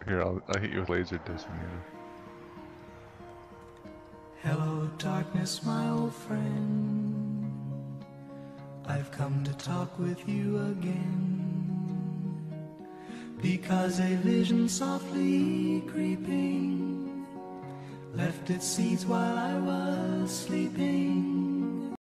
Here, I'll hit you with laser disc. Hello, darkness, my old friend. I've come to talk with you again, because a vision softly creeping left its seeds while I was sleeping.